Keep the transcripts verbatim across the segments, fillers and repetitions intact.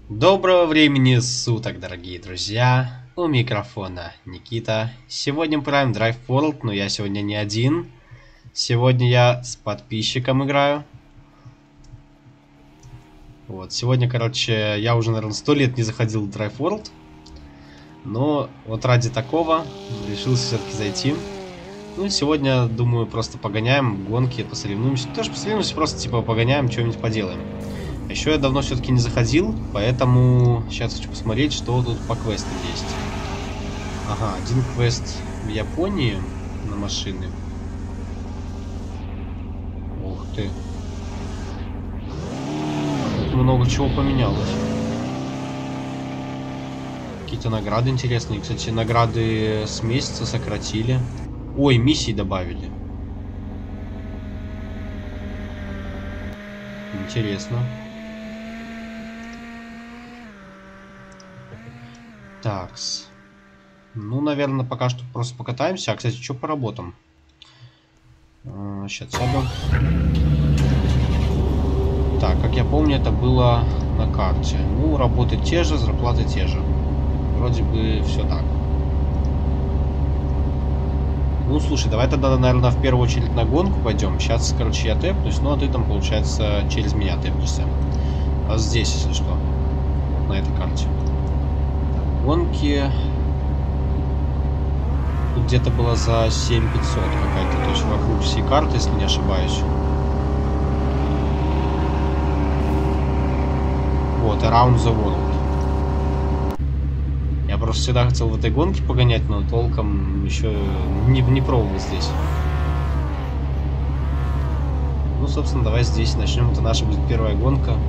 Доброго времени суток, дорогие друзья! У микрофона Никита. Сегодня мы играем Drive World, но я сегодня не один. Сегодня я с подписчиком играю. Вот, сегодня, короче, я уже, наверное, сто лет не заходил в Drive World. Но вот ради такого решил все-таки зайти. Ну и сегодня, думаю, просто погоняем гонки, посоревнуемся. Тоже посоревнуемся, просто типа погоняем, что-нибудь поделаем. А еще я давно все-таки не заходил, поэтому сейчас хочу посмотреть, что тут по квестам есть. Ага, один квест в Японии на машины. Ух ты. Тут много чего поменялось. Какие-то награды интересные. Кстати, награды с месяца сократили. Ой, миссии добавили. Интересно. Такс. Ну, наверное, пока что просто покатаемся. А, кстати, что по работам? А, сейчас сяду. Так, как я помню, это было на карте. Ну, работы те же, зарплаты те же. Вроде бы все так. Ну, слушай, давай тогда, наверное, в первую очередь на гонку пойдем. Сейчас, короче, я тэпнусь, ну, а ты там, получается, через меня тэпнешься. А здесь, если что, на этой карте. Гонки. Тут где-то было за семь тысяч пятьсот какая-то, то есть вокруг всей карты, если не ошибаюсь. Вот, Around the World. Я просто всегда хотел в этой гонке погонять, но толком еще не, не пробовал здесь. Ну, собственно, давай здесь начнем. Это наша будет первая гонка.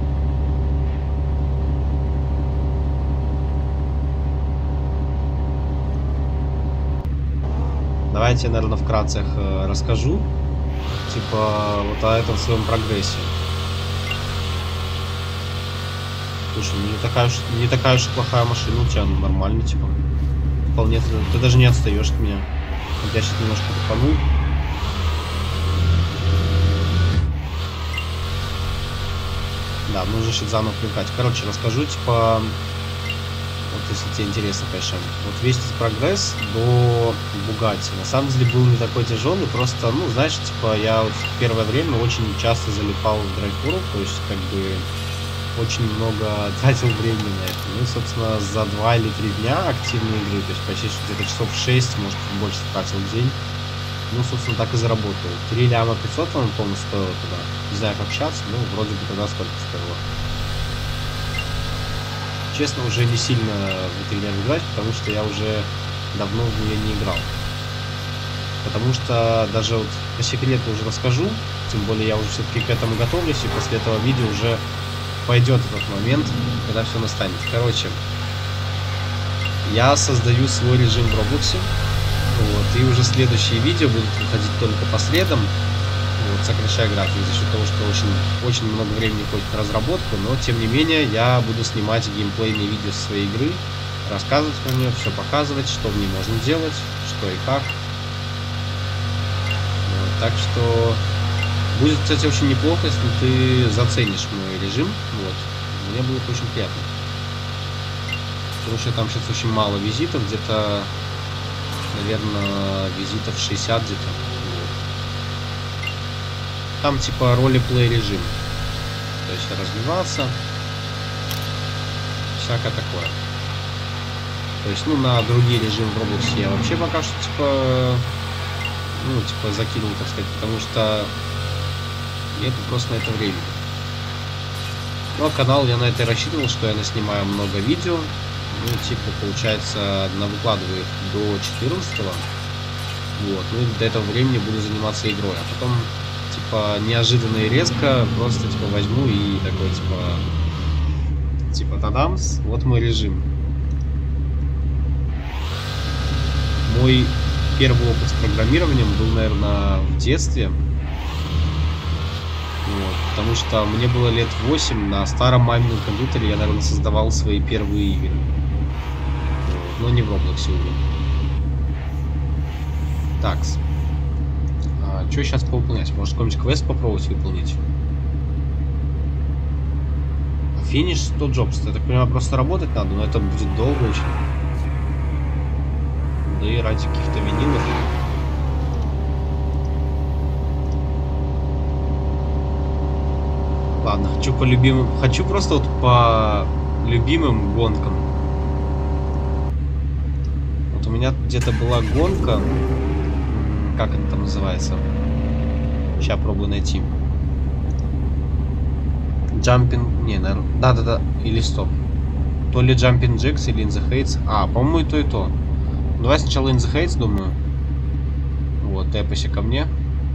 Давайте, наверное, вкратце э, расскажу, типа, вот о этом своем прогрессе. Слушай, не такая уж, не такая уж и плохая машина, у тебя нормально, типа. Вполне, ты, ты даже не отстаешь от меня. Вот я сейчас немножко тупанул. Да, нужно сейчас заново привыкать. Короче, расскажу, типа... Вот если тебе интересно, конечно. Вот весь этот прогресс до Бугатти. На самом деле был не такой тяжелый, просто, ну, знаешь, типа, я вот в первое время очень часто залипал в Drive World, то есть, как бы, очень много тратил времени на это. Ну, собственно, за два или три дня активной игры, то есть, почти где-то часов шесть, может, больше тратил в день. Ну, собственно, так и заработал. три ляма пятьсот, он, по-моему, стоило тогда. Не знаю, как сейчас, но вроде бы тогда сколько стоило. Честно, уже не сильно в эту игру играть, потому что я уже давно в нее не играл. Потому что даже вот по секрету уже расскажу, тем более я уже все-таки к этому готовлюсь, и после этого видео уже пойдет этот момент, когда все настанет. Короче, я создаю свой режим в Роблоксе, вот, и уже следующие видео будут выходить только по средам. Вот, сокращая график за счет того, что очень, очень много времени уходит на разработку, но тем не менее я буду снимать геймплейные видео со своей игры, рассказывать про нее, все показывать, что в ней можно делать, что и как. Вот, так что будет, кстати, очень неплохо, если ты заценишь мой режим. Вот, мне будет очень приятно. Потому что там сейчас очень мало визитов, где-то, наверное, визитов шестьдесят где-то. Там типа ролеплей режим, то есть развиваться, всякое такое. То есть, ну, на другие режимы в Роблоксе я вообще пока что типа, ну, типа закинул, так сказать, потому что нету просто на это времени. Ну, а канал я на это и рассчитывал, что я наснимаю много видео, ну, типа, получается, навыкладываю их до четырнадцатого, вот, ну, и до этого времени буду заниматься игрой, а потом... Типа, неожиданно и резко, просто, типа, возьму и такой, типа, типа, тадамс, вот мой режим. Мой первый опыт с программированием был, наверное, в детстве. Вот, потому что мне было лет восемь, на старом мамином компьютере я, наверное, создавал свои первые игры. Вот, но не в Роблоксе уже. Такс. Что сейчас повыполнять? Может, какой-нибудь квест попробовать выполнить? Финиш сто джобс. Я так понимаю, просто работать надо, но это будет долго очень. Да и ради каких-то винилов. Ладно, хочу по любимым... Хочу просто вот по любимым гонкам. Вот у меня где-то была гонка. Как это там называется? Сейчас пробую найти. Jumping... Не, наверное... Да-да-да. Или стоп. То ли Jumping Jacks или In the Heights. А, по-моему, и то, и то. Давай сначала In the Heights, думаю. Вот, тэпайся ко мне.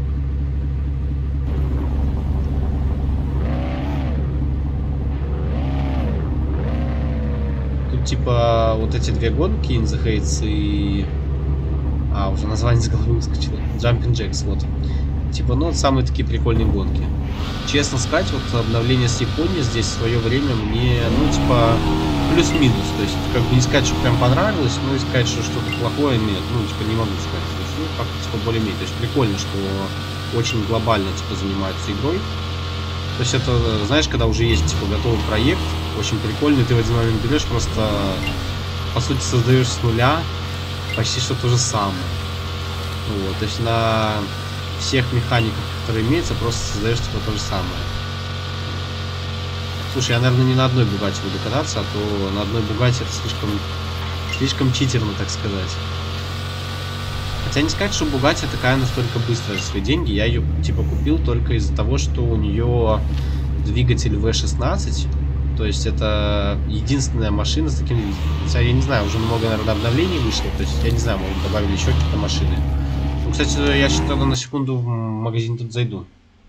Тут типа вот эти две гонки, In the Heights и... А, уже название с головы выскочило. Jumping Jacks, вот. Типа, ну, самые такие прикольные гонки. Честно сказать, вот обновление с Японией здесь в свое время мне, ну, типа, плюс-минус. То есть, как бы не сказать, что прям понравилось, но и сказать, что что-то плохое нет. Ну, типа, не могу сказать. То есть, ну, как-то, типа, более-менее. То есть, прикольно, что очень глобально, типа, занимаются игрой. То есть, это, знаешь, когда уже есть, типа, готовый проект, очень прикольный, ты в один момент берешь, просто, по сути, создаешь с нуля почти что то же самое. Вот, то есть, на... всех механиках, которые имеются, просто создаешь типа то же самое. Слушай, я, наверное, не на одной Бугатти буду кататься, а то на одной Бугатти это слишком слишком читерно, так сказать. Хотя не сказать, что Бугатти такая настолько быстрая за свои деньги. Я ее типа купил только из-за того, что у нее двигатель ви шестнадцать. То есть это единственная машина с таким... Хотя я не знаю, уже много, наверное, обновлений вышло. То есть я не знаю, может, добавили еще какие-то машины. Кстати, я что-то на секунду в магазин тут зайду.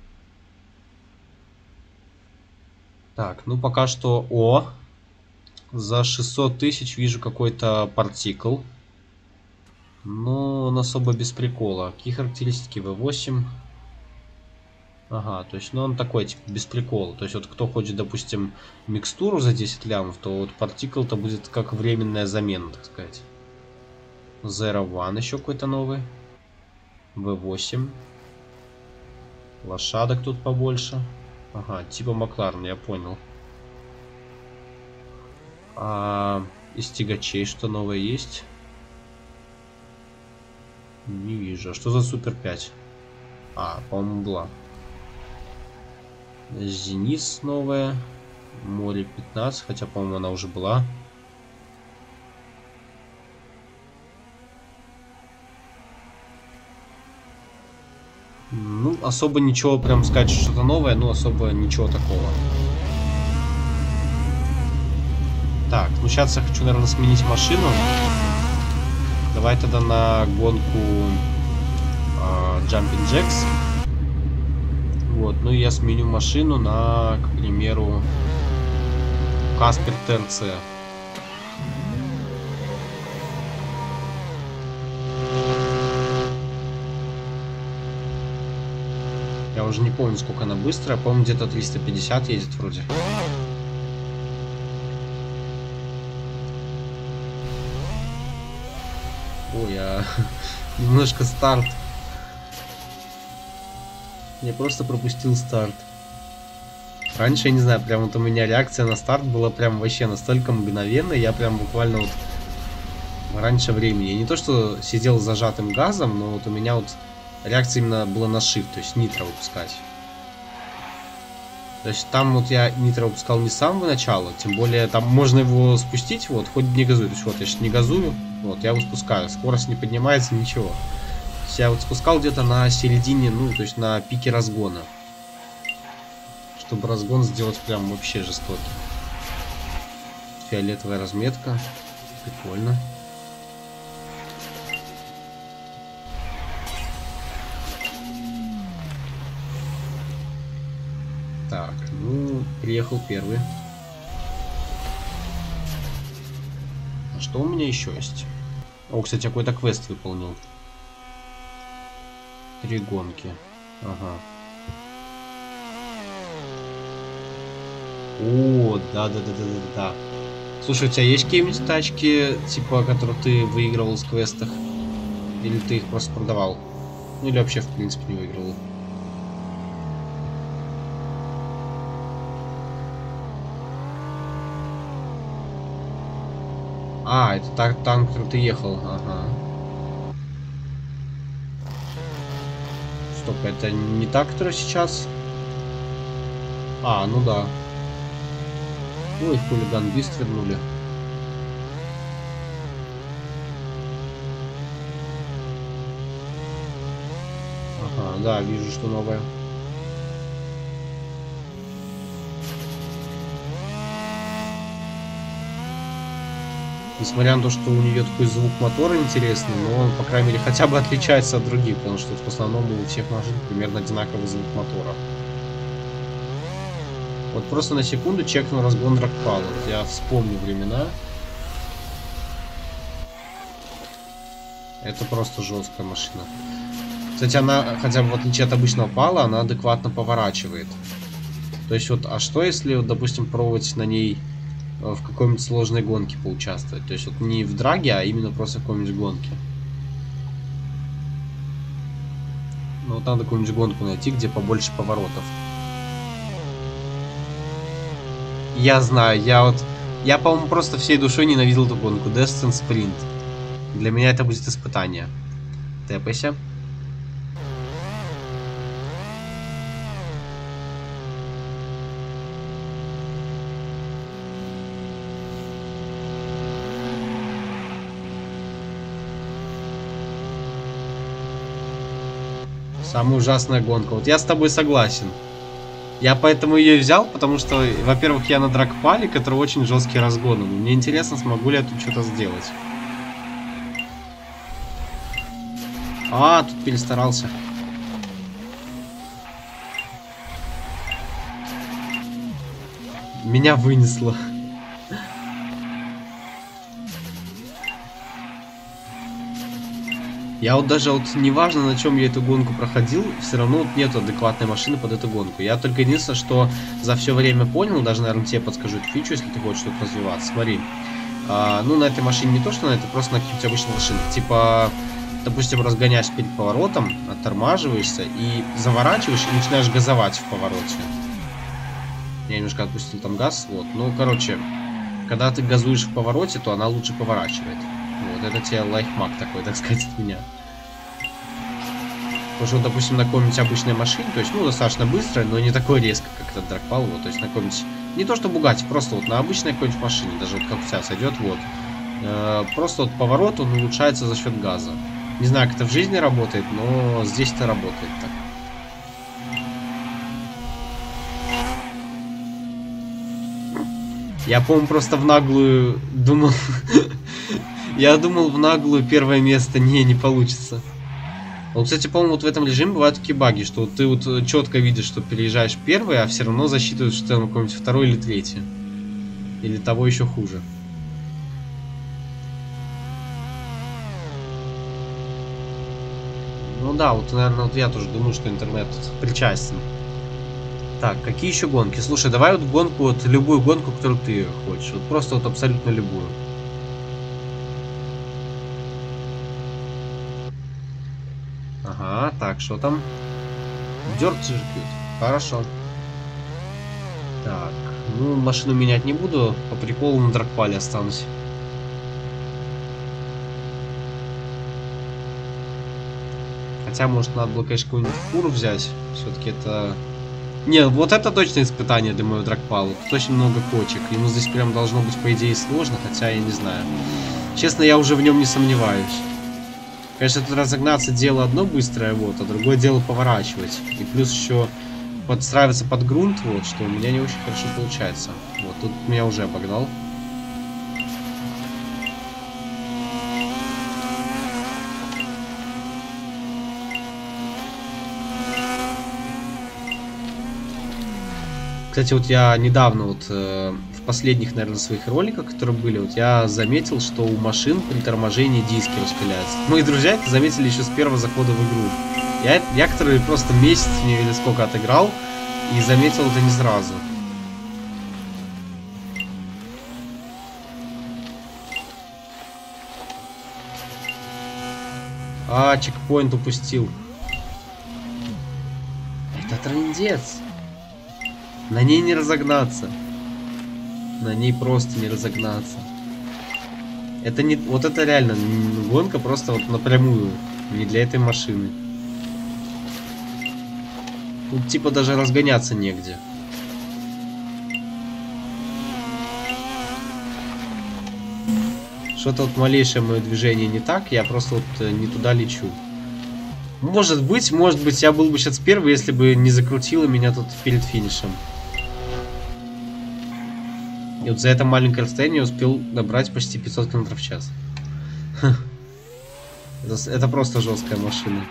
Так, ну пока что... О! За шестьсот тысяч вижу какой-то партикл. Но он особо без прикола. Какие характеристики? ви восемь. Ага, то есть, ну он такой, типа, без прикола. То есть, вот кто хочет, допустим, микстуру за десять лямов, то вот партикл-то будет как временная замена, так сказать. зеро один еще какой-то новый. ви восемь. Лошадок тут побольше. Ага, типа Макларен, я понял. А из тягачей что новое есть? Не вижу. А что за Супер пять? А, по-моему, была. Зенис новая. Море пятнадцать, хотя, по-моему, она уже была. Ну, особо ничего, прям сказать, что что-то новое, но особо ничего такого. Так, ну сейчас я хочу, наверное, сменить машину. Давай тогда на гонку э, Jumping Jacks. Вот, ну и я сменю машину на, к примеру, Каспер ТРЦ. Я уже не помню, сколько она быстрая. По-моему, где-то триста пятьдесят ездит вроде. Ой, я немножко старт. Я просто пропустил старт. Раньше, я не знаю, прям вот у меня реакция на старт была прям вообще настолько мгновенная. Я прям буквально вот раньше времени. Я не то, что сидел с зажатым газом, но вот у меня вот реакция именно была на shift, то есть нитро выпускать. То есть там вот я нитро выпускал не с самого начала, тем более там можно его спустить, вот, хоть не газую. То есть вот я сейчас не газую, вот, я его спускаю, скорость не поднимается, ничего. То есть я вот спускал где-то на середине, ну, то есть на пике разгона. Чтобы разгон сделать прям вообще жестокий. Фиолетовая разметка, прикольно. Так, ну, приехал первый. А что у меня еще есть? О, кстати, какой-то квест выполнил. Три гонки. Ага. О, да-да-да-да-да-да. Слушай, у тебя есть какие-нибудь тачки, типа, которые ты выигрывал в квестах? Или ты их просто продавал? Ну, или вообще, в принципе, не выигрывал? А, это та танк, который ты ехал. Ага. Стоп, это не та, которая сейчас? А, ну да. Ой, хулиган бист вернули. Ага, да, вижу, что новое. Несмотря на то, что у нее такой звук мотора интересный, но он, по крайней мере, хотя бы отличается от других, потому что в основном у всех машин примерно одинаковый звук мотора. Вот просто на секунду чекну разгон драгпала. Вот я вспомню времена. Это просто жесткая машина. Кстати, она, хотя бы в отличие от обычного пала, она адекватно поворачивает. То есть вот, а что если, вот, допустим, пробовать на ней в какой-нибудь сложной гонке поучаствовать? То есть вот не в драге, а именно просто в какой-нибудь гонке. Ну вот надо какую-нибудь гонку найти, где побольше поворотов. Я знаю, я вот... Я, по-моему, просто всей душой ненавидел эту гонку. Destin Sprint. Для меня это будет испытание. Тэпайся. Самая ужасная гонка. Вот я с тобой согласен. Я поэтому ее взял, потому что, во-первых, я на драгпале, который очень жесткий разгон. Мне интересно, смогу ли я тут что-то сделать. А, тут перестарался. Меня вынесло. Я вот даже вот неважно, на чем я эту гонку проходил, все равно вот нету адекватной машины под эту гонку. Я только единственное, что за все время понял, даже, наверное, тебе подскажу эту фичу, если ты хочешь тут развиваться. Смотри, а, ну на этой машине не то, что на этой, просто на каких-то обычных машинах. Типа, допустим, разгоняешь перед поворотом, оттормаживаешься и заворачиваешь и начинаешь газовать в повороте. Я немножко отпустил там газ, вот. Ну, короче, когда ты газуешь в повороте, то она лучше поворачивает. Вот, это тебе лайфхак такой, так сказать, от меня. Потому что, допустим, на какой-нибудь обычной машине, то есть, ну, достаточно быстро, но не такой резко, как этот драгпал, вот, то есть на какой-нибудь, не то что Бугатти, просто вот на обычной какой-нибудь машине, даже вот как у тебя сойдет, вот, э, просто вот поворот, он улучшается за счет газа. Не знаю, как это в жизни работает, но здесь это работает так. Я, по-моему, просто в наглую думал... Я думал, в наглую первое место не, не получится. Вот, кстати, по-моему, вот в этом режиме бывают такие баги, что вот ты вот четко видишь, что переезжаешь первый, а все равно засчитывают, что ты на какой-нибудь второй или третий. Или того еще хуже. Ну да, вот, наверное, вот я тоже думаю, что интернет причастен. Так, какие еще гонки? Слушай, давай вот гонку, вот любую гонку, которую ты хочешь. Вот просто вот абсолютно любую. Ага, так, что там? Dirt Circuit. Хорошо. Так, ну, машину менять не буду. По приколу на драгпале останусь. Хотя, может, надо было, конечно, какую-нибудь фуру взять. Все-таки это... Не, вот это точно испытание для моего драгпала. Тут очень много кочек. Ему здесь прям должно быть, по идее, сложно, хотя я не знаю. Честно, я уже в нем не сомневаюсь. Конечно, тут разогнаться дело одно быстрое, вот, а другое дело поворачивать. И плюс еще подстраиваться под грунт, вот, что у меня не очень хорошо получается. Вот, тут меня уже обогнал. Кстати, вот я недавно вот э, в последних, наверное, своих роликах, которые были, вот я заметил, что у машин при торможении диски распыляются. Мои друзья это заметили еще с первого захода в игру. Я, я который просто месяц не или сколько отыграл, и заметил это не сразу. А, чекпоинт упустил. Это трындец. На ней не разогнаться. На ней просто не разогнаться. Это не... Вот это реально гонка просто вот напрямую. Не для этой машины. Тут типа даже разгоняться негде. Что-то вот малейшее мое движение не так, я просто вот не туда лечу. Может быть, может быть, я был бы сейчас первый, если бы не закрутило меня тут перед финишем. И вот за это маленькое расстояние я успел набрать почти пятьсот километров в час. Это, это просто жесткая машина.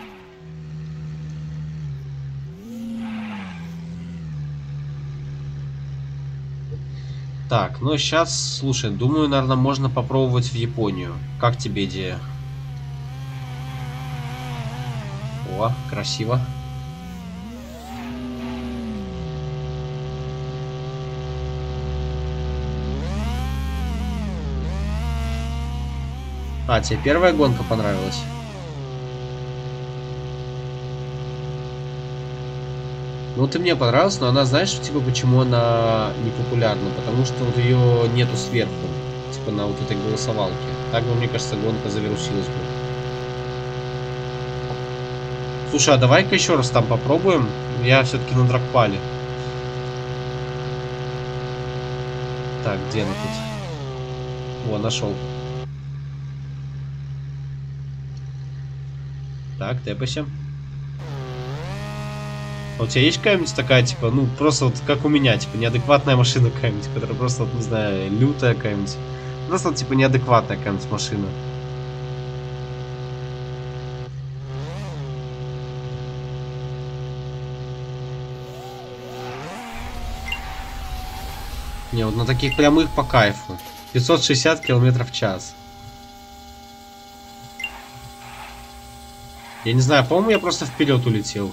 Так, ну сейчас, слушай, думаю, наверное, можно попробовать в Японию. Как тебе идея? О, красиво. А, тебе первая гонка понравилась? Ну, ты мне понравилась, но она, знаешь, типа, почему она не популярна? Потому что вот ее нету сверху, типа, на вот этой голосовалке. Так бы, мне кажется, гонка завирусилась бы. Слушай, а давай-ка еще раз там попробуем. Я все-таки на драгпале. Так, где она тут? О, нашел. Так, тэпайся. А у тебя есть какая-нибудь такая, типа, ну, просто вот как у меня, типа, неадекватная машина какая-нибудь, которая просто, вот, не знаю, лютая какая-нибудь. Просто, вот, типа, неадекватная какая-нибудь машина. Не, вот на таких прямых по кайфу. пятьсот шестьдесят километров в час. Я не знаю, по-моему, я просто вперед улетел.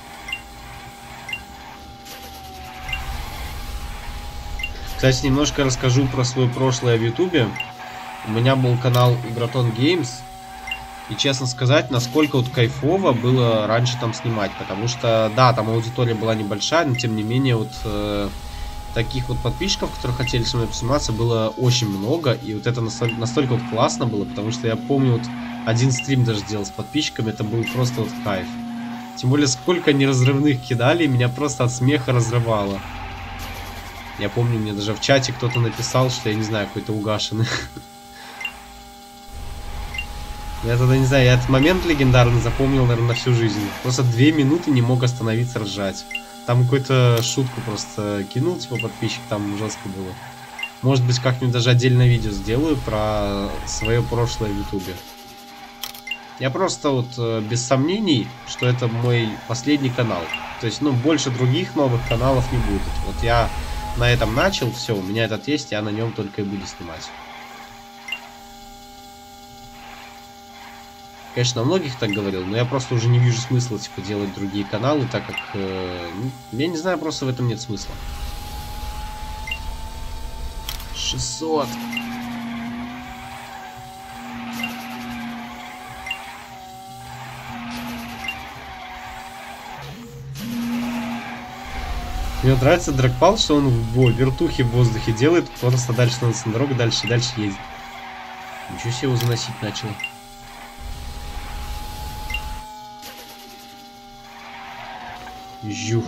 Кстати, немножко расскажу про свое прошлое в Ютубе. У меня был канал Игротон Games. И честно сказать, насколько вот кайфово было раньше там снимать. Потому что, да, там аудитория была небольшая, но тем не менее вот э, таких вот подписчиков, которые хотели со мной посниматься, было очень много. И вот это настолько, настолько вот классно было, потому что я помню вот один стрим даже делал с подписчиками, это был просто вот кайф. Тем более, сколько неразрывных кидали, меня просто от смеха разрывало. Я помню, мне даже в чате кто-то написал, что я не знаю, какой-то угашенный. Я тогда не знаю, я этот момент легендарный запомнил, наверное, на всю жизнь. Просто две минуты не мог остановиться ржать. Там какую-то шутку просто кинул, типа подписчик, там жестко было. Может быть, как-нибудь даже отдельное видео сделаю про свое прошлое в Ютубе. Я просто вот без сомнений, что это мой последний канал. То есть, ну, больше других новых каналов не будет. Вот я на этом начал, все, у меня этот есть, я на нем только и буду снимать. Конечно, на многих так говорил, но я просто уже не вижу смысла, типа, делать другие каналы, так как, э, ну, я не знаю, просто в этом нет смысла. шестьсот. Мне нравится драгпал, что он в вертухе в воздухе делает, просто дальше становится на дорогу, дальше и дальше ездит. Ничего себе, его заносить начал. Жух.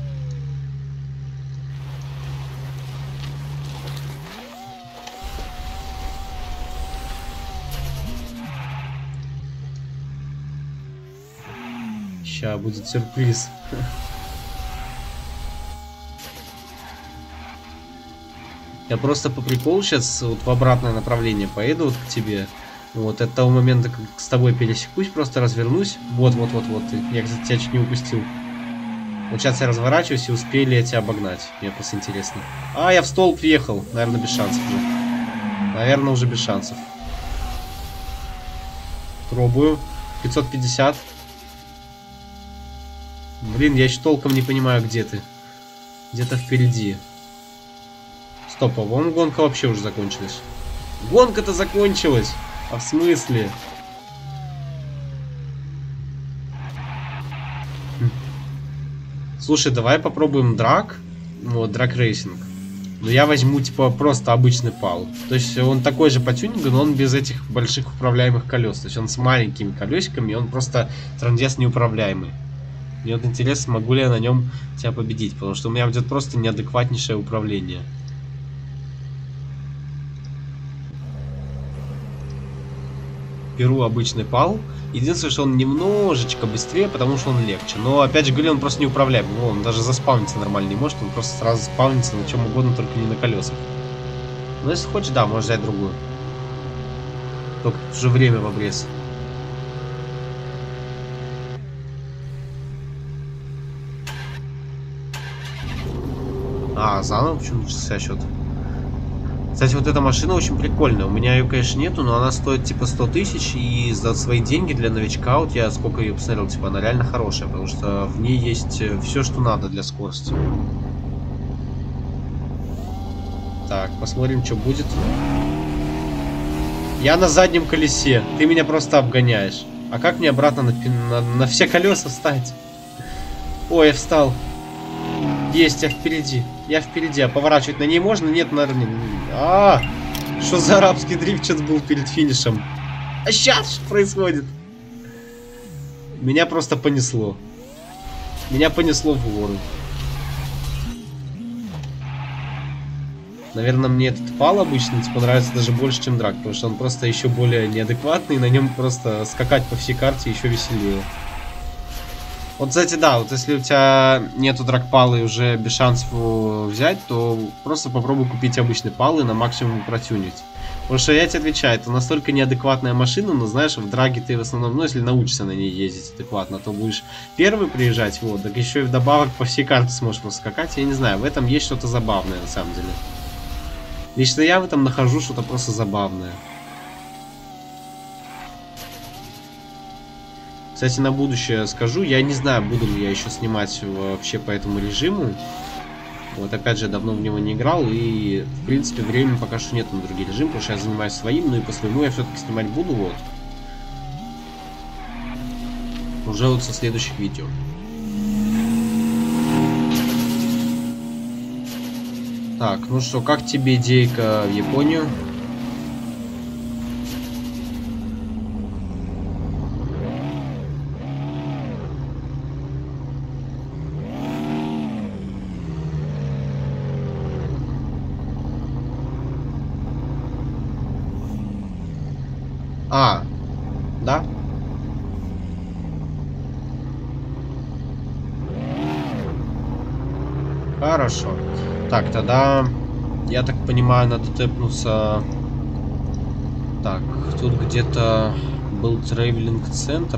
Ща будет сюрприз. Я просто по приколу сейчас вот в обратное направление поеду вот к тебе. Вот, от того момента, как с тобой пересекусь, просто развернусь. Вот-вот-вот-вот. Я, кстати, тебя чуть не упустил. Вот сейчас я разворачиваюсь и успели я тебя обогнать. Мне просто интересно. А, я в столб въехал. Наверное, без шансов уже. Наверное, уже без шансов. Пробую. пятьсот пятьдесят. Блин, я еще толком не понимаю, где ты. Где-то впереди. Стоп, а вон гонка вообще уже закончилась. Гонка-то закончилась. А в смысле? Хм. Слушай, давай попробуем драг. Вот, драг рейсинг. Но я возьму, типа, просто обычный пал. То есть он такой же по тюнингу, но он без этих больших управляемых колес. То есть он с маленькими колесиками, он просто трындец неуправляемый. Мне вот интересно, могу ли я на нем тебя победить, потому что у меня будет просто неадекватнейшее управление. Беру обычный пал. Единственное, что он немножечко быстрее, потому что он легче. Но, опять же говорю, он просто неуправляемый. Ну, он даже заспавниться нормально не может. Он просто сразу спавнится на чем угодно, только не на колесах. Но если хочешь, да, можешь взять другую. Только уже время в обрез. А, заново почему начался счет? Кстати, вот эта машина очень прикольная. У меня ее, конечно, нету, но она стоит типа сто тысяч. И за свои деньги для новичка, вот я сколько ее посмотрел, типа она реально хорошая. Потому что в ней есть все, что надо для скорости. Так, посмотрим, что будет. Я на заднем колесе. Ты меня просто обгоняешь. А как мне обратно на, на, на все колеса встать? Ой, я встал. Есть, я впереди. Я впереди. А поворачивать на ней можно? Нет, наверное. А, что за арабский дрифт сейчас был перед финишем? А сейчас что происходит? Меня просто понесло. Меня понесло в гору. Наверное, мне этот пал обычно типа нравится даже больше, чем драк, потому что он просто еще более неадекватный, и на нем просто скакать по всей карте еще веселее. Вот, кстати, да, вот если у тебя нету драгпала и уже без шансов его взять, то просто попробуй купить обычный пал и на максимум протюнить. Потому что я тебе отвечаю, это настолько неадекватная машина, но знаешь, в драге ты в основном, ну если научишься на ней ездить адекватно, то будешь первый приезжать, вот, так еще и вдобавок по всей карте сможешь просто скакать. Я не знаю, в этом есть что-то забавное на самом деле. Лично я в этом нахожу что-то просто забавное. Кстати, на будущее скажу, я не знаю, буду ли я еще снимать вообще по этому режиму. Вот, опять же, давно в него не играл, и, в принципе, времени пока что нет на другие режимы, потому что я занимаюсь своим, ну и по своему я все-таки снимать буду, вот. Уже вот со следующих видео. Так, ну что, как тебе идейка в Японию? А, да? Хорошо. Так, тогда, я так понимаю, надо тэпнуться. Так, тут где-то был трейвелинг-центр.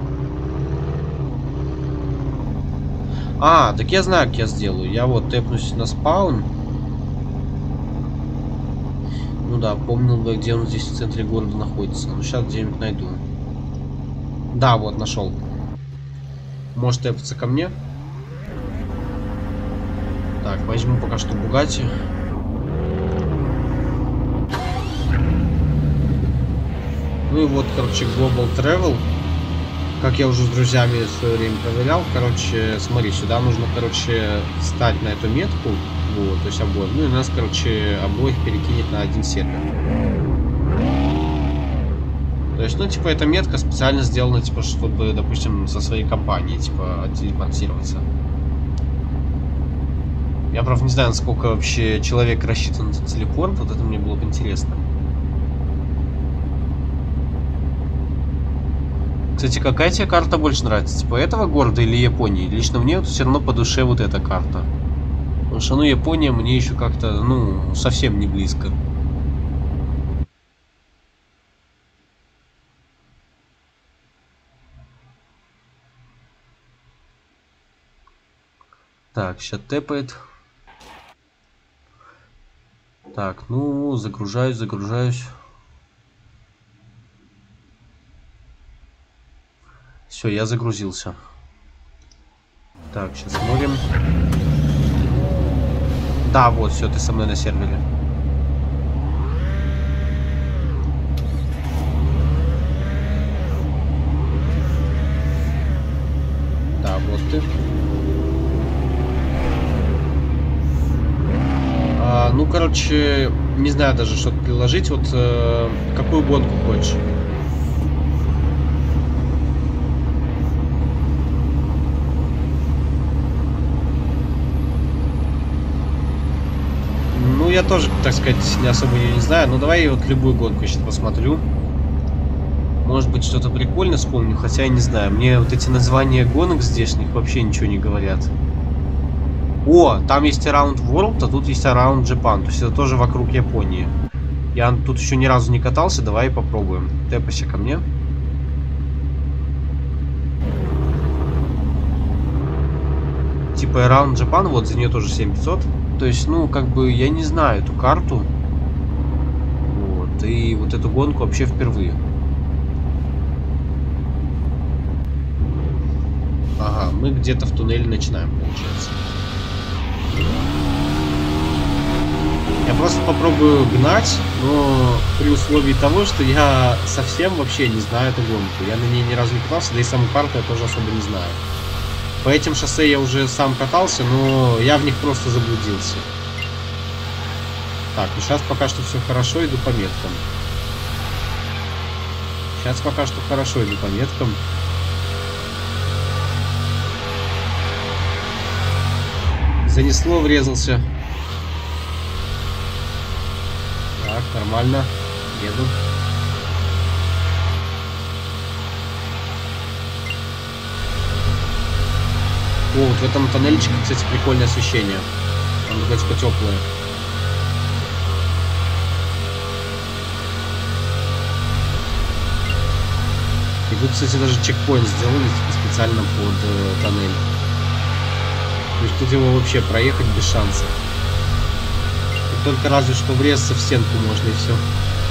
А, так я знаю, как я сделаю. Я вот тэпнусь на спаун. Ну да, помнил бы, где он здесь в центре города находится. Ну, сейчас где-нибудь найду. Да, вот, нашел. Может тэпаться ко мне? Так, возьму пока что Бугатти. Ну и вот, короче, Global Travel. Как я уже с друзьями в свое время проверял. Короче, смотри, сюда нужно, короче, встать на эту метку. Вот, то есть обоих. Ну и нас, короче, обоих перекинет на один сервер. То есть, ну, типа, эта метка специально сделана, типа, чтобы, допустим, со своей компанией, типа, телепортироваться. Я, правда, не знаю, насколько вообще человек рассчитан на телепорт. Вот это мне было бы интересно. Кстати, какая тебе карта больше нравится? Типа, этого города или Японии? Лично мне вот все равно по душе вот эта карта. Потому что, ну, Япония мне еще как-то, ну, совсем не близко. Так, сейчас тэпает. Так, ну, загружаюсь, загружаюсь. Все, я загрузился. Так, сейчас смотрим. Да, вот, все, ты со мной на сервере. Да, вот ты. А, ну, короче, не знаю даже, что приложить. Вот э, какую гонку хочешь? Ну, я тоже, так сказать, не особо ее не знаю. Ну, давай вот любую гонку сейчас посмотрю. Может быть, что-то прикольное вспомню, хотя я не знаю. Мне вот эти названия гонок здешних вообще ничего не говорят. О, там есть Around World, а тут есть Around Japan. То есть это тоже вокруг Японии. Я тут еще ни разу не катался, давай попробуем. Тэпайся ко мне. Типа Around Japan, вот за нее тоже семь пятьсот. То есть, ну, как бы, я не знаю эту карту. Вот, и вот эту гонку вообще впервые. Ага, мы где-то в туннеле начинаем, получается. Я просто попробую гнать, но при условии того, что я совсем вообще не знаю эту гонку. Я на ней ни разу не катался, да и саму карту я тоже особо не знаю. По этим шоссе я уже сам катался, но я в них просто заблудился. Так, ну сейчас пока что все хорошо, иду по меткам. Сейчас пока что хорошо иду по меткам. Занесло, врезался. Так, нормально. Еду. О, вот в этом тоннельчике, кстати, прикольное освещение. Там такое типа теплое. И тут, кстати, даже чекпоинт сделали типа, специально под э, тоннель. То есть тут его вообще проехать без шансов. И только разве что врезаться в стенку можно и все.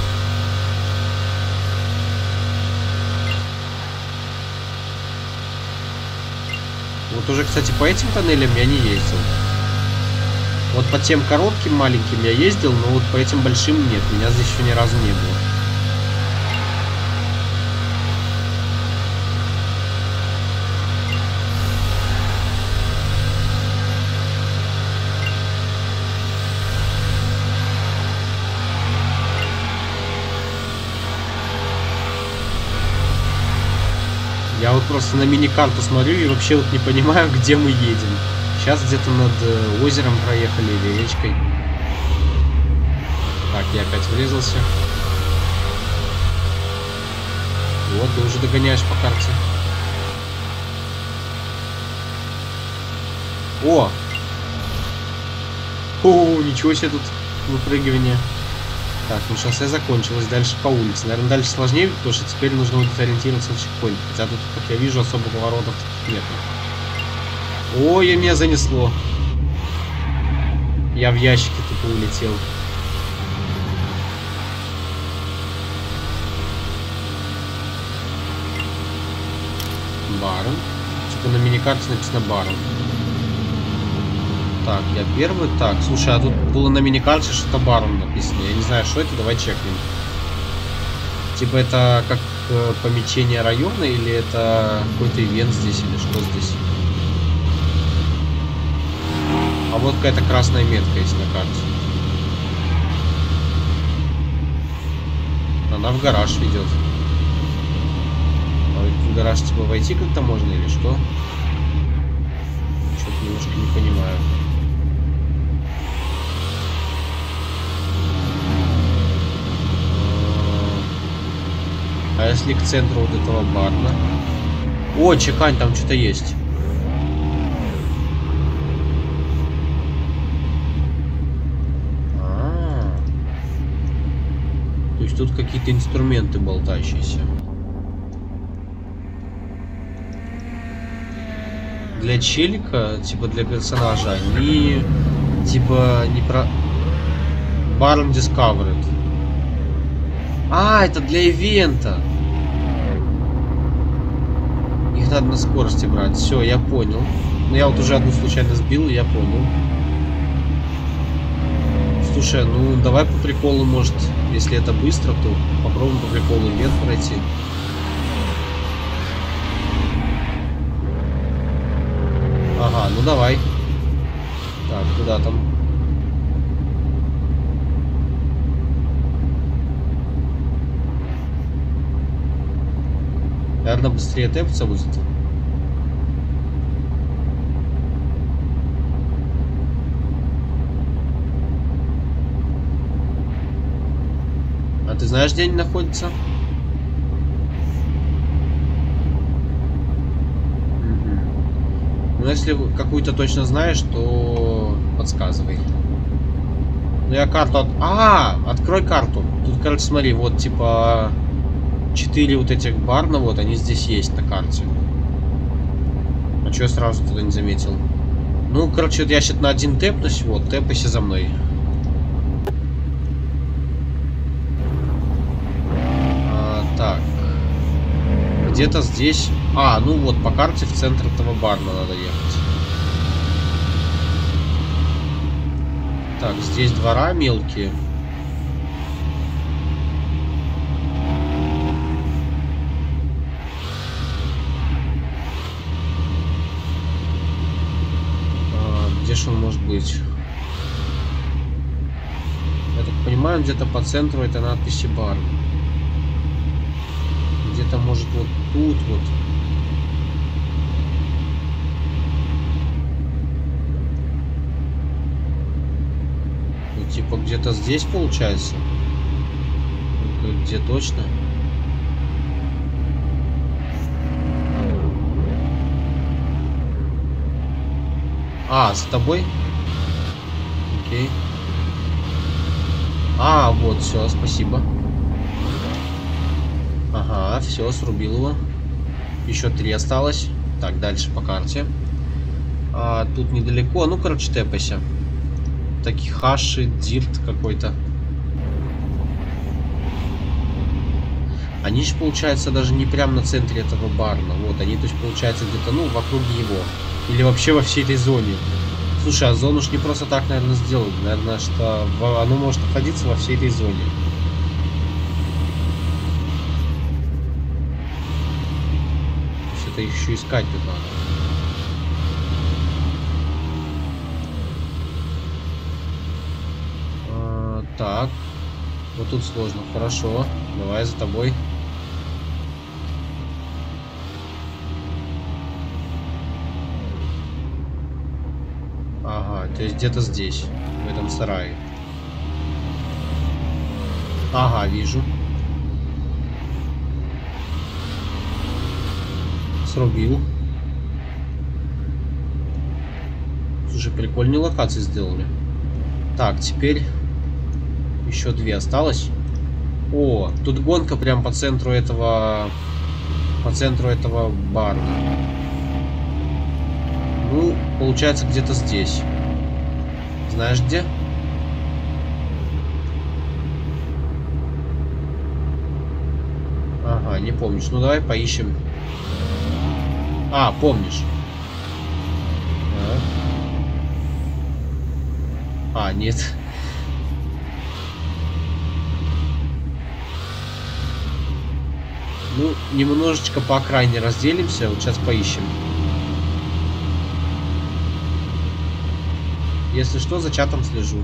Вот уже, кстати, по этим тоннелям я не ездил. Вот по тем коротким, маленьким я ездил, но вот по этим большим нет. Меня здесь еще ни разу не было. Я вот просто на мини-карту смотрю и вообще вот не понимаю, где мы едем. Сейчас где-то над э, озером проехали или речкой. Так, я опять врезался. Вот, ты уже догоняешь по карте. О! О, ничего себе тут выпрыгивание. Так, ну шоссе закончилось, дальше по улице. Наверное, дальше сложнее, потому что теперь нужно будет ориентироваться на чекпоинт. Хотя тут, как я вижу, особо поворотов нет. Ой, меня занесло. Я в ящике тупо улетел. Барон. Типа на миникарте написано барон. Так, я первый. Так, слушай, а тут было на миникарте что-то барон написано. Я не знаю, что это, давай чекнем. Типа это как э, помечение района или это какой-то ивент здесь или что здесь? А вот какая-то красная метка есть на карте. Она в гараж ведет. А в гараж типа войти как-то можно или что? Что-то немножко не понимаю. А если к центру вот этого барна? О, чекань, там что-то есть. А-а-а. То есть тут какие-то инструменты болтающиеся. Для челика, типа для персонажа, они типа не про... Барн Discovered. А, это для ивента. Их надо на скорости брать. Все, я понял. Но я вот уже одну случайно сбил, и я понял. Слушай, ну давай по приколу, может, если это быстро, то попробуем по приколу ивент пройти. Ага, ну давай. Так, куда там? наверное, быстрее тэпаться будет. А ты знаешь, где они находятся? Угу. Ну, если какую-то точно знаешь, то подсказывай. Ну, я карту... От... А, открой карту. Тут, короче, смотри, вот, типа... Четыре вот этих барна, вот, они здесь есть на карте. А чё я сразу туда не заметил? Ну, короче, вот я сейчас на один тэпнусь, вот, тэпайся за мной. А, так. Где-то здесь... А, ну вот, по карте в центр этого барна надо ехать. Так, здесь двора мелкие. Где же он может быть? Я так понимаю, где-то по центру это надписи бар. Где-то может вот тут вот. Ну, типа где-то здесь получается. Где точно? А, с тобой? Окей. А, вот, все, спасибо. Ага, все, срубил его. Еще три осталось. Так, дальше по карте. А, тут недалеко. Ну, короче, тэпайся. Такие хаши, дирт какой-то. Они же, получается, даже не прям на центре этого барна. Вот, они, то есть, получается, где-то, ну, в округе его. Или вообще во всей этой зоне. Слушай, а зону ж не просто так, наверное, сделали. Наверное, что оно может находиться во всей этой зоне. То есть это еще искать тут надо. А, так. Вот тут сложно. Хорошо. Давай за тобой. Ага, то есть где-то здесь, в этом сарае. Ага, вижу. Срубил. Слушай, прикольные локации сделали. Так, теперь еще две осталось. О, тут гонка прям по центру этого, по центру этого барна. Ну, получается, где-то здесь. Знаешь где? Ага, не помнишь. Ну, давай поищем. А, помнишь. А, а нет. Ну, немножечко по окраине разделимся. Вот сейчас поищем. Если что, за чатом слежу.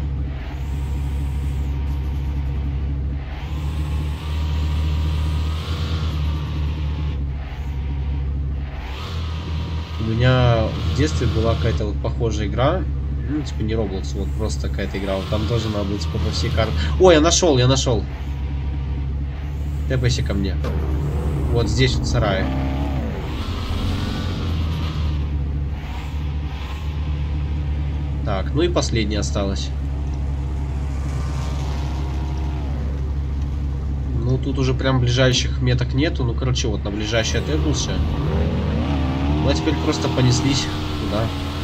У меня в детстве была какая-то вот похожая игра. Ну, типа не Roblox, вот просто какая-то игра. Вот там тоже надо было типа по всей карте. Ой, я нашел, я нашел. Тэпайся ко мне. Вот здесь вот сарай. Так, ну и последняя осталась. Ну, тут уже прям ближайших меток нету. Ну, короче, вот на ближайший отэпнулся. Ну, а теперь просто понеслись туда.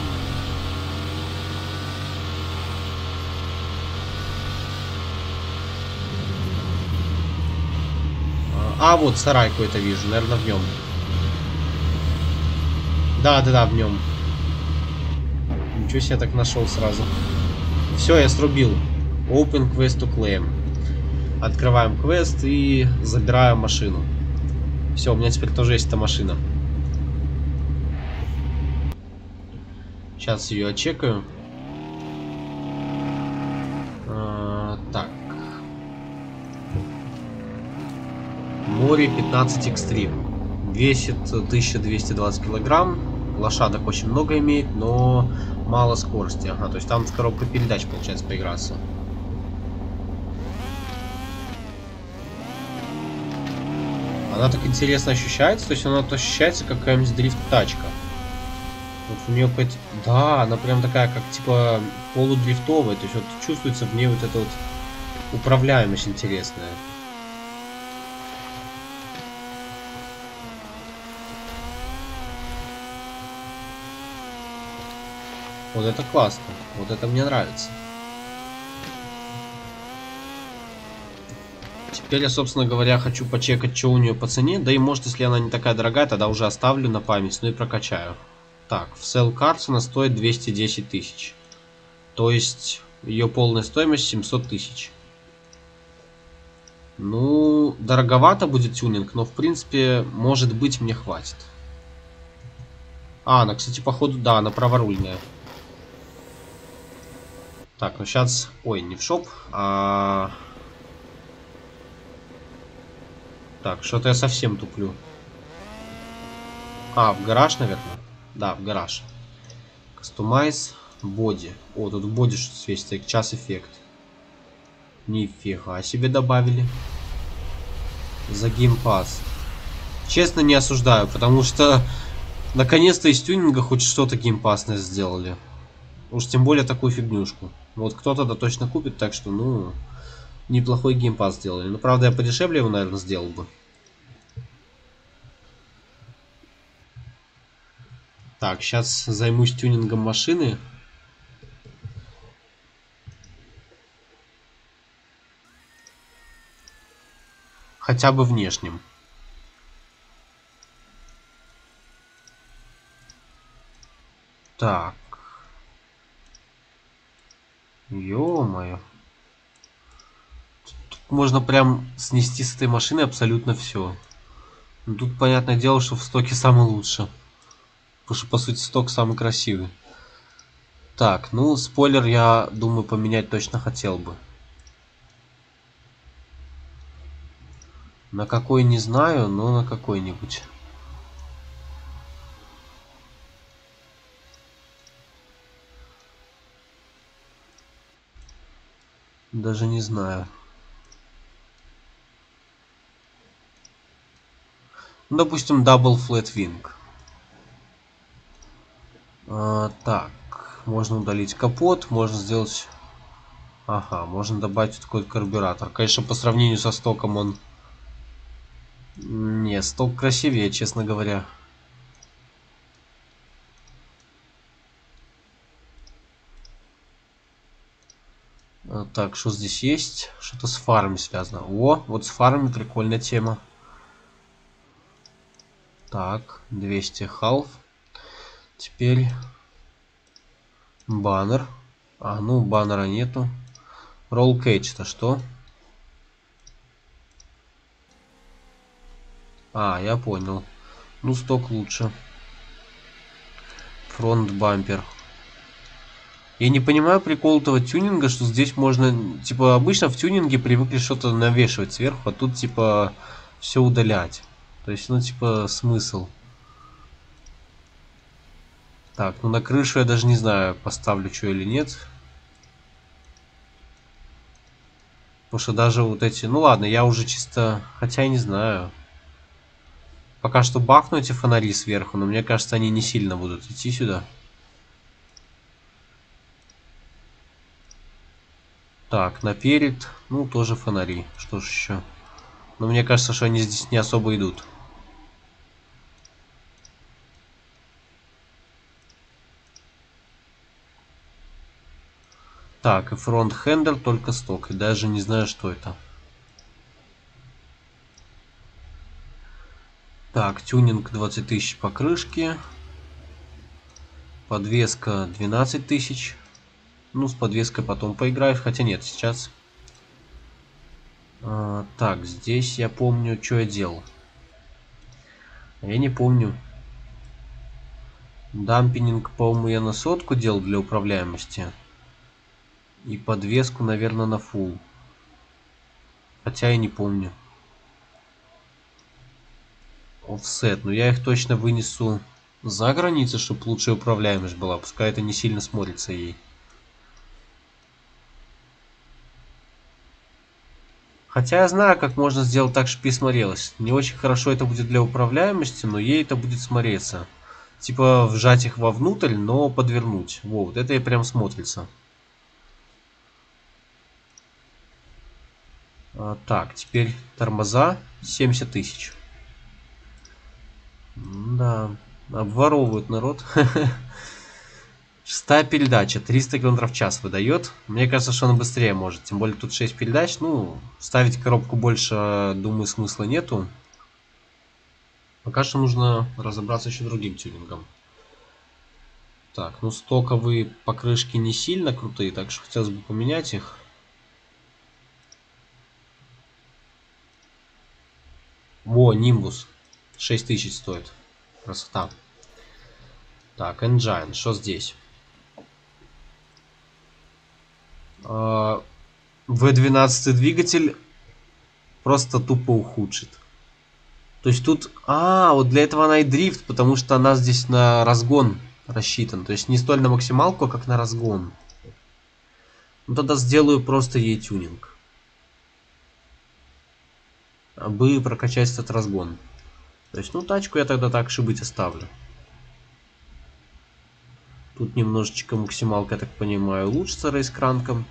А, вот сарай какой-то вижу. Наверное, в нем. Да, да, да, в нем. Ничего себе, я так нашел сразу. Все, я срубил. Open quest to claim. Открываем квест и забираем машину. Все, у меня теперь тоже есть эта машина. Сейчас ее отчекаю. А, так. Море пятнадцать икс три. Весит тысяча двести двадцать килограмм. Лошадок очень много имеет, но мало скорости. Ага, то есть там с коробкой передач получается поиграться. Она так интересно ощущается, то есть она то ощущается как какая-нибудь дрифт-тачка. Вот у нее какая-то... Да, она прям такая, как типа полудрифтовая, то есть вот чувствуется в ней вот эта вот управляемость интересная. Вот это классно. Вот это мне нравится. Теперь я, собственно говоря, хочу почекать, что у нее по цене. Да и может, если она не такая дорогая, тогда уже оставлю на память, ну и прокачаю. Так, в Sell Cards она стоит двести десять тысяч. То есть ее полная стоимость семьсот тысяч. Ну, дороговато будет тюнинг, но в принципе, может быть, мне хватит. А, она, кстати, походу, да, она праворульная. Так, ну сейчас... Ой, не в шоп, а... Так, что-то я совсем туплю. А, в гараж, наверное? Да, в гараж. Customize боди. О, тут боди что светится, час эффект. Нифига себе добавили. За геймпас. Честно, не осуждаю, потому что наконец-то из тюнинга хоть что-то геймпасное сделали. Уж тем более такую фигнюшку. Вот кто-то да точно купит, так что, ну, неплохой геймпас сделали. Но, правда, я подешевле его, наверное, сделал бы. Так, сейчас займусь тюнингом машины. Хотя бы внешним. Так. Ё-моё. Тут можно прям снести с этой машины абсолютно все. Но тут, понятное дело, что в стоке самый лучше. Потому что, по сути, сток самый красивый. Так, ну, спойлер, я думаю, поменять точно хотел бы. На какой не знаю, но на какой-нибудь. Даже не знаю. Ну, допустим, Double Flat Wing. А, так, можно удалить капот, можно сделать... Ага, можно добавить такой карбюратор. Конечно, по сравнению со стоком он... Не, сток красивее, честно говоря. А, так, что здесь есть? Что-то с фарами связано. О, вот с фарами прикольная тема. Так, двести half. Теперь баннер. А, ну, баннера нету. Roll cage это что? А, я понял. Ну, сток лучше. Фронт бампер. Я не понимаю прикол этого тюнинга, что здесь можно... Типа, обычно в тюнинге привыкли что-то навешивать сверху, а тут, типа, все удалять. То есть, ну, типа, смысл. Так, ну на крышу я даже не знаю, поставлю что или нет. Потому что даже вот эти... Ну ладно, я уже чисто... Хотя я не знаю. Пока что бахну эти фонари сверху, но мне кажется, они не сильно будут идти сюда. Так, наперед, ну тоже фонари. Что ж еще? Но мне кажется, что они здесь не особо идут. Так, и фронт хендер только сток. И даже не знаю, что это. Так, тюнинг двадцать тысяч покрышки. Подвеска двенадцать тысяч. Ну, с подвеской потом поиграю. Хотя нет, сейчас... А, так, здесь я помню, что я делал. Я не помню. Дампинг, по-моему, я на сотку делал для управляемости. И подвеску, наверное, на фул. Хотя я не помню. Офсет. Но я их точно вынесу за границы, чтобы лучшая управляемость была. Пускай это не сильно смотрится ей. Хотя я знаю, как можно сделать так, чтобы ей смотрелось. Не очень хорошо это будет для управляемости, но ей это будет смотреться. Типа вжать их вовнутрь, но подвернуть. Во, вот это и прям смотрится. А, так, теперь тормоза семьдесят тысяч. Да, обворовывают народ. Шестая передача, триста километров в час выдает. Мне кажется, что он быстрее может. Тем более тут шесть передач. Ну, ставить коробку больше, думаю, смысла нету. Пока что нужно разобраться еще другим тюнингом. Так, ну стоковые покрышки не сильно крутые, так что хотелось бы поменять их. Во, Нимбус. шесть тысяч стоит. Красота. Так, Engine, что здесь? ви двенадцать двигатель просто тупо ухудшит. То есть тут... А, вот для этого она и дрифт, потому что она здесь на разгон рассчитан. То есть не столь на максималку, как на разгон. Ну тогда сделаю просто ей тюнинг. Бы прокачать этот разгон. То есть, ну, тачку я тогда так шибыть оставлю. Тут немножечко максималка, я так понимаю, улучшится рейскранком.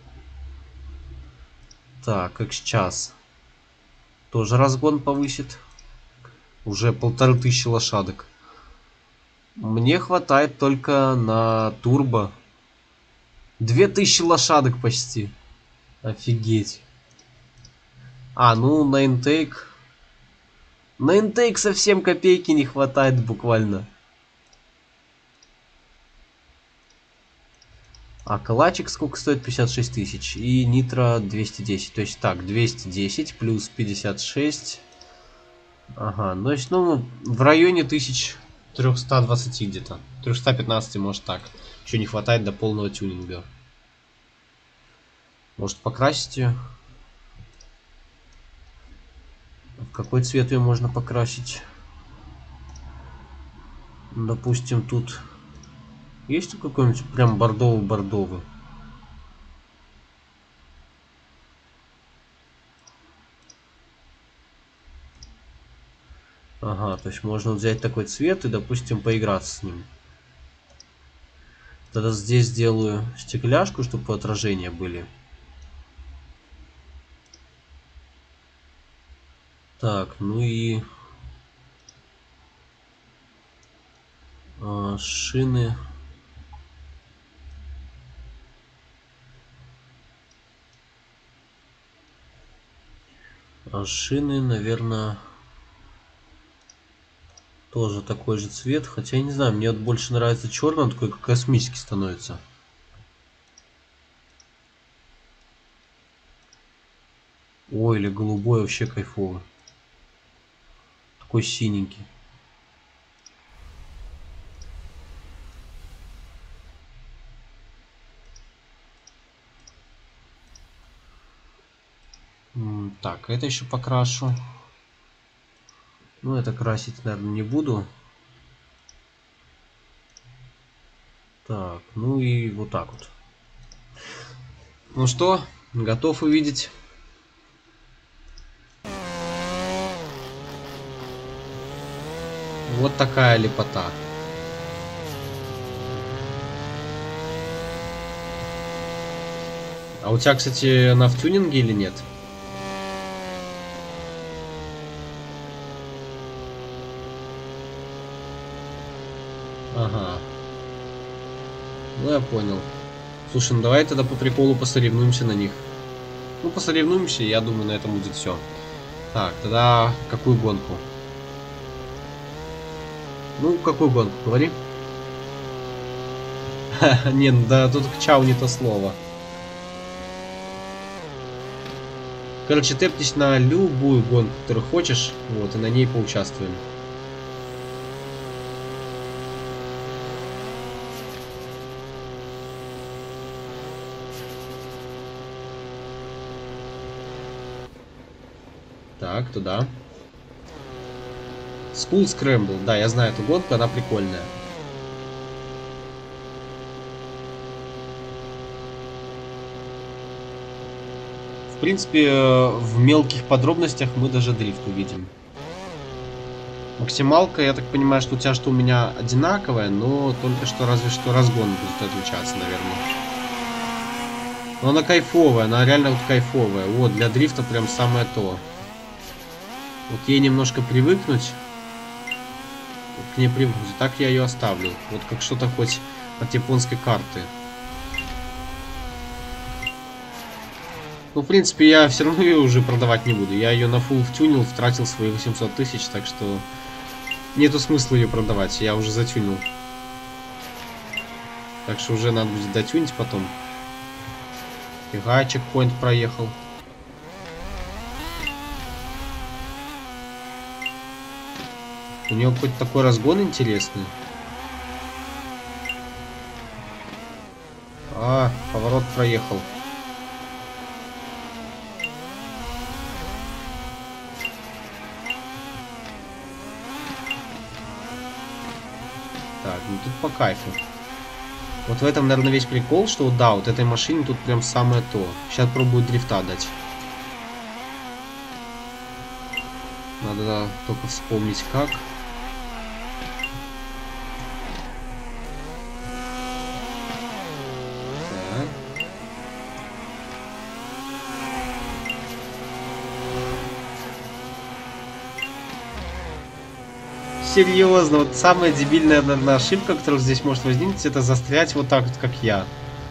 Так, как сейчас. Тоже разгон повысит. Уже полторы тысячи лошадок. Мне хватает только на турбо. Две тысячи лошадок почти. Офигеть. А, ну на интейк. На интейк совсем копейки не хватает буквально. А калачик сколько стоит? пятьдесят шесть тысяч. И нитро двести десять. То есть так, двести десять плюс пятьдесят шесть. Ага, ну, то есть, ну, в районе тысяча триста двадцать где-то. триста пятнадцать, может так. Еще не хватает до полного тюнинга. Может покрасить ее? В какой цвет ее можно покрасить? Допустим, тут есть какой-нибудь прям бордовый-бордовый? Ага, то есть можно взять такой цвет и, допустим, поиграться с ним. Тогда здесь сделаю стекляшку, чтобы отражения были. Так, ну и а, шины. А шины, наверное, тоже такой же цвет. Хотя я не знаю, мне вот больше нравится черный, он такой как космический становится. Ой, или голубой вообще кайфовый. Такой синенький. Так, это еще покрашу. Ну, это красить, наверное, не буду. Так, ну и вот так вот. Ну что, готов увидеть? Вот такая лепота. А у тебя, кстати, она в тюнинге или нет? Ага. Ну, я понял. Слушай, ну давай тогда по приколу посоревнуемся на них. Ну, посоревнуемся, я думаю, на этом будет все. Так, тогда какую гонку? Ну, какую гонку, говори. Не, ну да, тут к чау не то слово. Короче, тэпнись на любую гонку, которую хочешь, вот, и на ней поучаствуем. Так, туда. School Scramble. Да, я знаю эту гонку, она прикольная. В принципе, в мелких подробностях мы даже дрифт увидим. Максималка, я так понимаю, что у тебя, что у меня одинаковая, но только что разве что разгон будет отличаться, наверное. Но она кайфовая, она реально вот кайфовая. Вот, для дрифта прям самое то. Вот ей немножко привыкнуть. Вот к ней привыкнуть. Так я ее оставлю. Вот как что-то хоть от японской карты. Ну, в принципе, я все равно ее уже продавать не буду. Я ее на фулл втюнил, втратил свои восемьсот тысяч, так что нету смысла ее продавать. Я уже затюнил. Так что уже надо будет дотюнить потом. Фига, чекпоинт проехал. У него какой-то такой разгон интересный. А, поворот проехал. Так, ну тут по кайфу. Вот в этом, наверное, весь прикол, что да, вот этой машине тут прям самое то. Сейчас пробую дрифта дать. Надо только вспомнить как. Так. Серьезно, вот самая дебильная, наверное, ошибка, которая здесь может возникнуть, это застрять вот так вот, как я.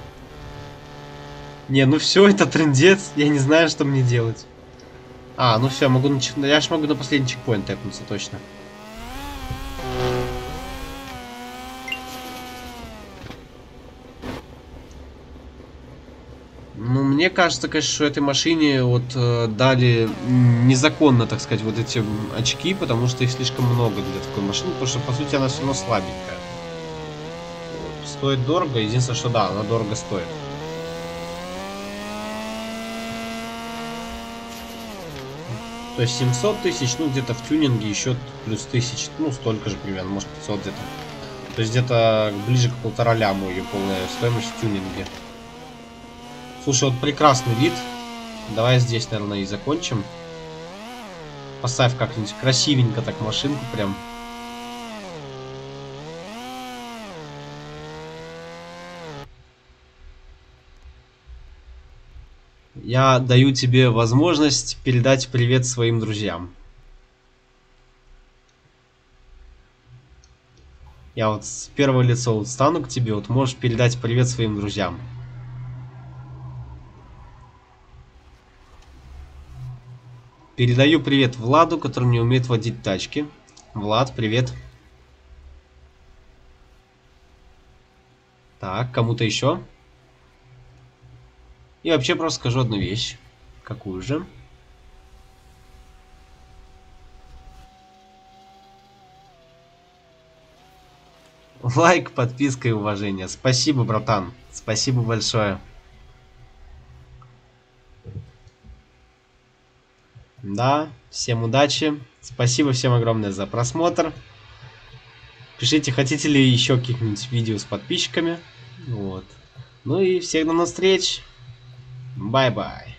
Не, ну все, это трындец, я не знаю, что мне делать. А, ну все, могу на чек... я ж могу на последний чекпоинт тэпнуться, точно. Ну, мне кажется, конечно, что этой машине вот э, дали незаконно, так сказать, вот эти очки, потому что их слишком много для такой машины, потому что, по сути, она все равно слабенькая. Вот. Стоит дорого, единственное, что да, она дорого стоит. То есть семьсот тысяч, ну, где-то в тюнинге еще плюс тысяч, ну, столько же примерно, может пятьсот где-то. То есть где-то ближе к полтора ляму ее полная стоимость в тюнинге. Слушай, вот прекрасный вид. Давай здесь, наверное, и закончим. Поставь как-нибудь красивенько так машинку прям. Я даю тебе возможность передать привет своим друзьям. Я вот с первого лица вот стану к тебе, вот можешь передать привет своим друзьям. Передаю привет Владу, который не умеет водить тачки. Влад, привет. Так, кому-то еще? И вообще просто скажу одну вещь. Какую же? Лайк, подписка и уважение. Спасибо, братан. Спасибо большое. Да, всем удачи. Спасибо всем огромное за просмотр. Пишите, хотите ли еще каких-нибудь видео с подписчиками. Вот. Ну и всех до новых встреч. Бай-бай.